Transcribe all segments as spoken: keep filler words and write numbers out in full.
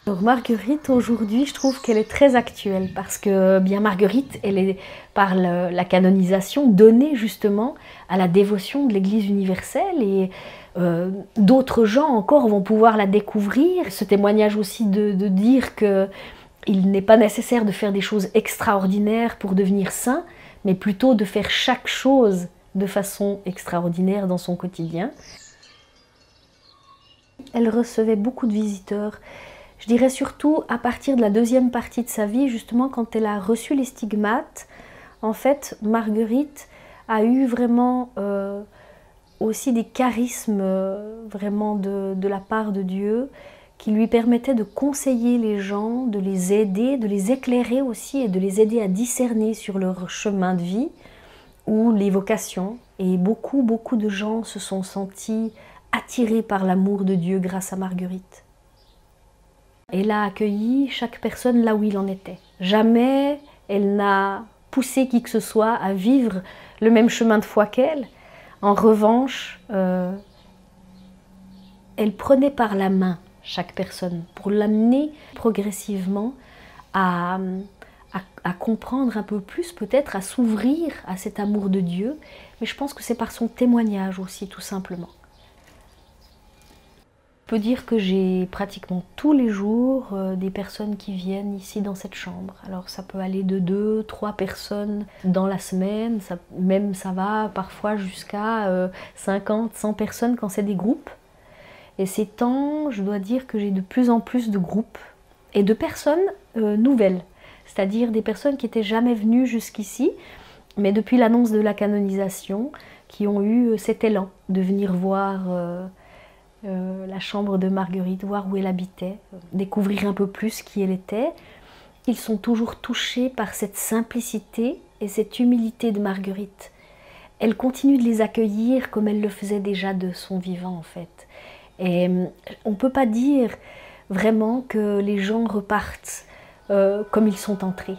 Alors Marguerite, aujourd'hui, je trouve qu'elle est très actuelle parce que bien Marguerite, elle est par le, la canonisation donnée justement à la dévotion de l'Église universelle et euh, d'autres gens encore vont pouvoir la découvrir. Ce témoignage aussi de, de dire que il n'est pas nécessaire de faire des choses extraordinaires pour devenir saint, mais plutôt de faire chaque chose de façon extraordinaire dans son quotidien. Elle recevait beaucoup de visiteurs. Je dirais surtout à partir de la deuxième partie de sa vie, justement quand elle a reçu les stigmates, en fait, Marguerite a eu vraiment euh, aussi des charismes euh, vraiment de, de la part de Dieu qui lui permettaient de conseiller les gens, de les aider, de les éclairer aussi et de les aider à discerner sur leur chemin de vie ou les vocations. Et beaucoup, beaucoup de gens se sont sentis attirés par l'amour de Dieu grâce à Marguerite. Elle a accueilli chaque personne là où il en était. Jamais elle n'a poussé qui que ce soit à vivre le même chemin de foi qu'elle. En revanche, euh, elle prenait par la main chaque personne pour l'amener progressivement à, à, à comprendre un peu plus, peut-être à s'ouvrir à cet amour de Dieu. Mais je pense que c'est par son témoignage aussi, tout simplement. Je peux dire que j'ai pratiquement tous les jours euh, des personnes qui viennent ici dans cette chambre. Alors ça peut aller de deux, trois personnes dans la semaine, ça, même ça va parfois jusqu'à euh, cinquante, cent personnes quand c'est des groupes. Et ces temps, je dois dire que j'ai de plus en plus de groupes et de personnes euh, nouvelles, c'est-à-dire des personnes qui n'étaient jamais venues jusqu'ici, mais depuis l'annonce de la canonisation, qui ont eu cet élan de venir voir euh, Euh, la chambre de Marguerite, voir où elle habitait, euh, découvrir un peu plus qui elle était. Ils sont toujours touchés par cette simplicité et cette humilité de Marguerite. Elle continue de les accueillir comme elle le faisait déjà de son vivant en fait. Et euh, on ne peut pas dire vraiment que les gens repartent euh, comme ils sont entrés.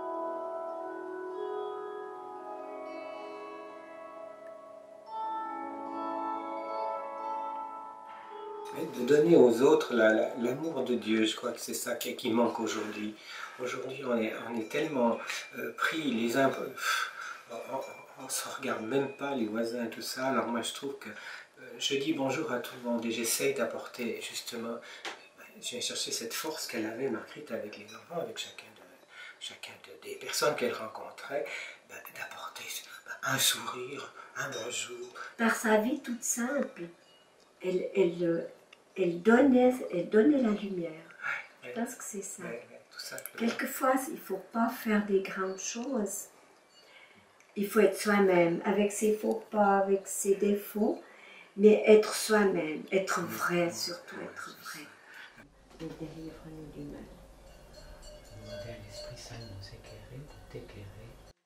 De donner aux autres l'amour la, la, de Dieu, je crois que c'est ça qui, qui manque aujourd'hui. Aujourd'hui, on est, on est tellement euh, pris les uns, on ne se regarde même pas, les voisins, tout ça. Alors moi, je trouve que euh, je dis bonjour à tout le monde et j'essaye d'apporter justement, je viens chercher cette force qu'elle avait, Marguerite, avec les enfants, avec chacun, de, chacun de, des personnes qu'elle rencontrait, ben, d'apporter ben, un sourire, un bonjour. Par sa vie toute simple, elle... elle Elle donnait, elle donnait la lumière. Ouais, je pense que c'est ça. Ouais, ouais, tout simplement. Quelquefois, il ne faut pas faire des grandes choses. Il faut être soi-même, avec ses faux pas, avec ses défauts, mais être soi-même, être vrai, surtout être vrai. Et délivre-nous du mal. Demander à l'Esprit Saint de nous éclairer, de t'éclairer.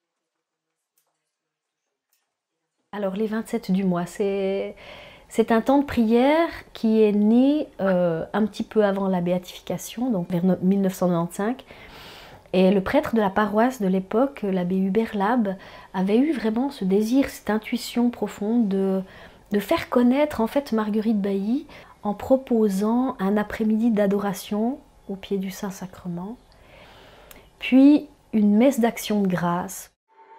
Alors les vingt-sept du mois, c'est... C'est un temps de prière qui est né euh, un petit peu avant la béatification, donc vers mille neuf cent quatre-vingt-quinze. Et le prêtre de la paroisse de l'époque, l'abbé Hubert Lab, avait eu vraiment ce désir, cette intuition profonde de, de faire connaître en fait Marguerite Bailly en proposant un après-midi d'adoration au pied du Saint-Sacrement, puis une messe d'action de grâce.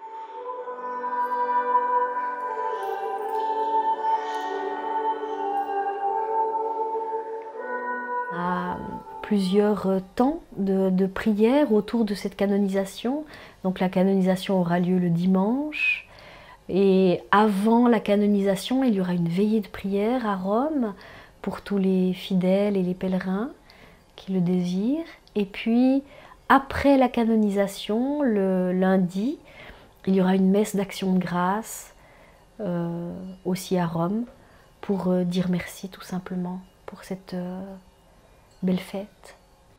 À plusieurs temps de, de prière autour de cette canonisation. Donc la canonisation aura lieu le dimanche. Et avant la canonisation, il y aura une veillée de prière à Rome pour tous les fidèles et les pèlerins qui le désirent. Et puis après la canonisation, le lundi, il y aura une messe d'action de grâce euh, aussi à Rome pour euh, dire merci tout simplement pour cette euh, belle fête.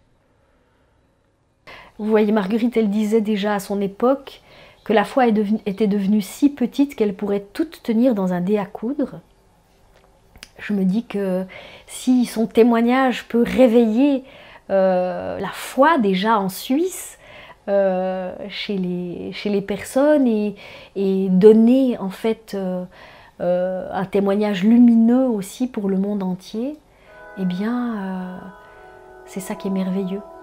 Vous voyez, Marguerite, elle disait déjà à son époque que la foi est devenue, était devenue si petite qu'elle pourrait toute tenir dans un dé à coudre. Je me dis que si son témoignage peut réveiller euh, la foi déjà en Suisse, euh, chez, les, chez les personnes et, et donner en fait euh, euh, un témoignage lumineux aussi pour le monde entier, eh bien, euh, C'est ça qui est merveilleux.